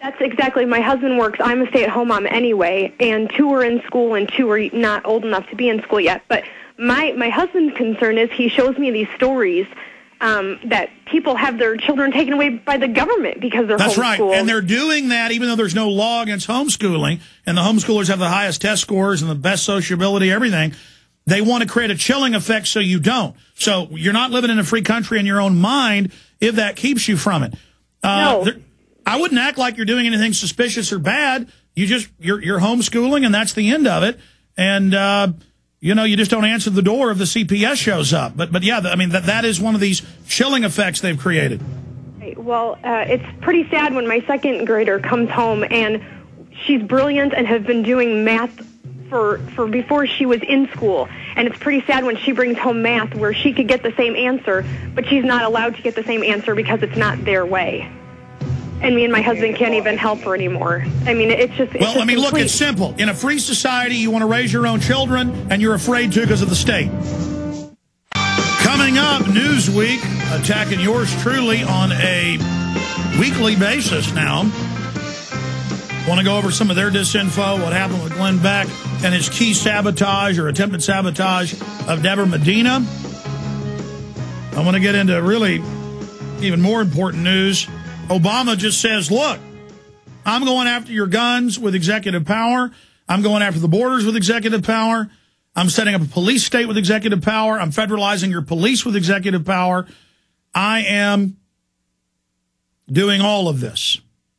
That's exactly. My husband works. I'm a stay-at-home mom anyway, and 2 are in school and 2 are not old enough to be in school yet. But my husband's concern is he shows me these stories that people have their children taken away by the government because they're homeschooled. That's right, and they're doing that even though there's no law against homeschooling, and the homeschoolers have the highest test scores and the best sociability, everything. They want to create a chilling effect so you don't. So you're not living in a free country in your own mind if that keeps you from it. No. I wouldn't act like you're doing anything suspicious or bad. You're homeschooling, and that's the end of it. And you just don't answer the door if the CPS shows up. But yeah, I mean that is one of these chilling effects they've created. Well, it's pretty sad when my second grader comes home and she's brilliant and has been doing math for before she was in school. And it's pretty sad when she brings home math where she could get the same answer, but she's not allowed to get the same answer because it's not their way. And me and my husband can't even help her anymore. I mean, it's just... Well, I mean, look, it's simple. In a free society, you want to raise your own children, and you're afraid to because of the state. Coming up, Newsweek, attacking yours truly on a weekly basis now. Want to go over some of their disinfo, what happened with Glenn Beck and his key sabotage or attempted sabotage of Deborah Medina. I want to get into really even more important news. Obama just says, look, I'm going after your guns with executive power. I'm going after the borders with executive power. I'm setting up a police state with executive power. I'm federalizing your police with executive power. I am doing all of this.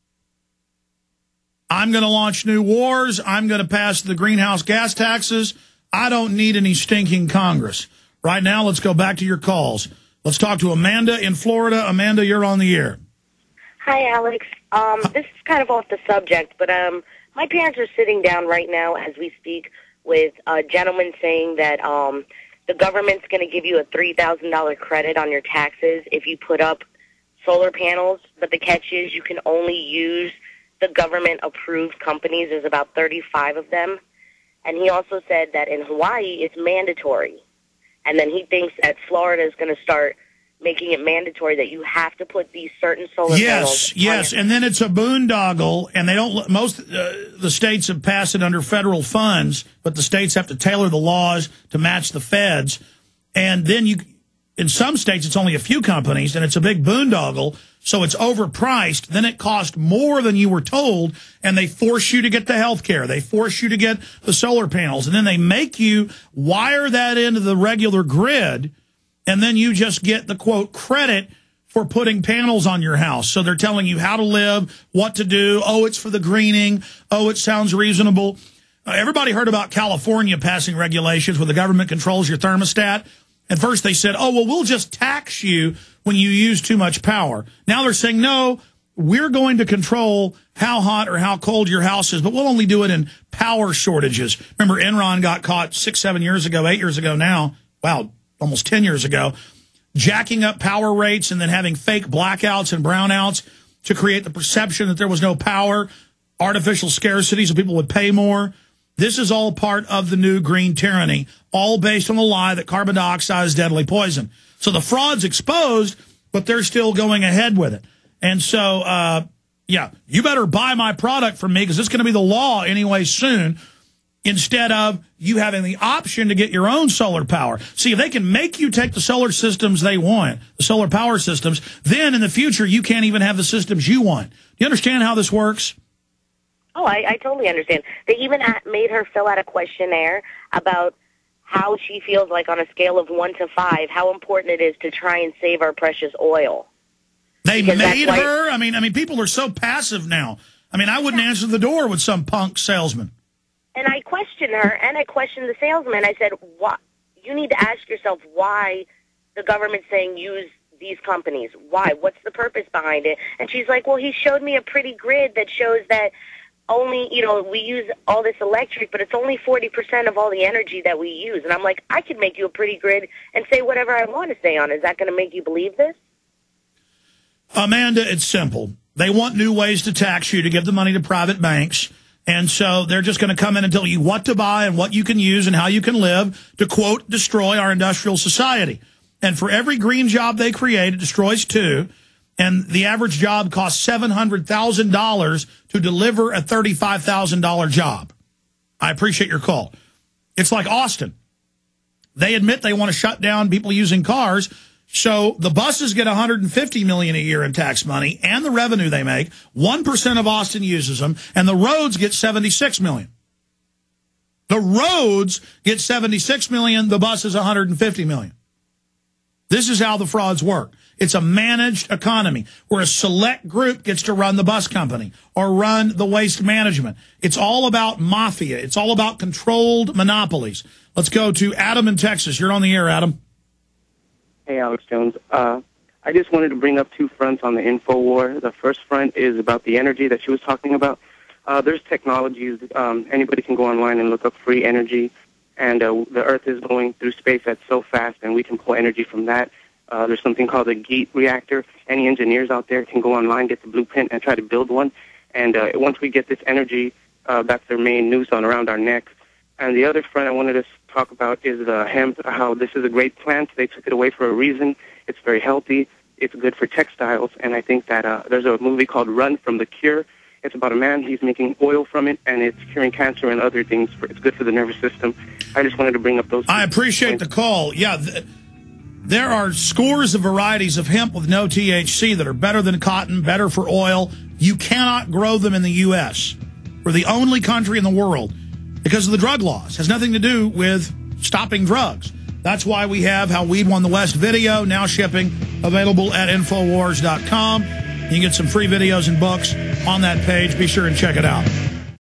I'm going to launch new wars. I'm going to pass the greenhouse gas taxes. I don't need any stinking Congress. Right now, let's go back to your calls. Let's talk to Amanda in Florida. Amanda, you're on the air. Hi, Alex. This is kind of off the subject, but my parents are sitting down right now as we speak with a gentleman saying that the government's going to give you a $3,000 credit on your taxes if you put up solar panels, but the catch is you can only use the government-approved companies. There's about 35 of them. And he also said that in Hawaii it's mandatory. And then he thinks that Florida is going to start making it mandatory that you have to put these certain solar panels. Yes, and then it's a boondoggle, and they don't. Most the states have passed it under federal funds, but the states have to tailor the laws to match the feds. And then in some states, it's only a few companies, and it's a big boondoggle, so it's overpriced. Then it costs more than you were told, and they force you to get the health care. They force you to get the solar panels, and then they make you wire that into the regular grid. And then you just get the, quote, credit for putting panels on your house. So they're telling you how to live, what to do. Oh, it's for the greening. Oh, it sounds reasonable. Everybody heard about California passing regulations where the government controls your thermostat. At first they said, oh, well, we'll just tax you when you use too much power. Now they're saying, no, we're going to control how hot or how cold your house is, but we'll only do it in power shortages. Remember, Enron got caught 6, 7 years ago, 8 years ago now. Wow. Almost 10 years ago, jacking up power rates and then having fake blackouts and brownouts to create the perception that there was no power, artificial scarcity so people would pay more. This is all part of the new green tyranny, all based on the lie that carbon dioxide is deadly poison. So the fraud's exposed, but they're still going ahead with it. And so, yeah, you better buy my product from me because it's going to be the law anyway soon, instead of you having the option to get your own solar power. See, if they can make you take the solar systems they want, the solar power systems, then in the future you can't even have the systems you want. Do you understand how this works? Oh, I totally understand. They even made her fill out a questionnaire about how she feels like on a scale of 1 to 5, how important it is to try and save our precious oil. They made her? I mean, people are so passive now. I mean, I wouldn't answer the door with some punk salesman. And I questioned her, and I questioned the salesman. I said, "What? You need to ask yourself why the government's saying use these companies. Why? What's the purpose behind it?" And she's like, well, he showed me a pretty grid that shows that only, we use all this electric, but it's only 40% of all the energy that we use. And I'm like, I could make you a pretty grid and say whatever I want to say on it. Is that going to make you believe this? Amanda, it's simple. They want new ways to tax you to give the money to private banks. And so they're just going to come in and tell you what to buy and what you can use and how you can live to, quote, destroy our industrial society. And for every green job they create, it destroys 2. And the average job costs $700,000 to deliver a $35,000 job. I appreciate your call. It's like Austin. They admit they want to shut down people using cars, so the buses get $150 million a year in tax money and the revenue they make. 1% of Austin uses them, and the roads get $76 million. The roads get $76 million, the buses $150 million. This is how the frauds work. It's a managed economy where a select group gets to run the bus company or run the waste management. It's all about mafia. It's all about controlled monopolies. Let's go to Adam in Texas. You're on the air, Adam. Hey, Alex Jones. I just wanted to bring up two fronts on the info war. The first front is about the energy that she was talking about. There's technologies. Anybody can go online and look up free energy. And the Earth is going through space that's so fast, and we can pull energy from that. There's something called a GEAT reactor. Any engineers out there can go online, get the blueprint, and try to build one. And once we get this energy, that's their main noose on around our neck. And the other front I wanted to talk about is the hemp, how this is a great plant. They took it away for a reason. It's very healthy. It's good for textiles. And I think that there's a movie called Run from the Cure. It's about a man. He's making oil from it, and it's curing cancer and other things. It's good for the nervous system. I just wanted to bring up those. I appreciate the call. Yeah, there are scores of varieties of hemp with no THC that are better than cotton, better for oil. You cannot grow them in the U.S. We're the only country in the world because of the drug laws. It has nothing to do with stopping drugs. That's why we have How Weed Won the West video, now shipping, available at Infowars.com. You can get some free videos and books on that page. Be sure and check it out.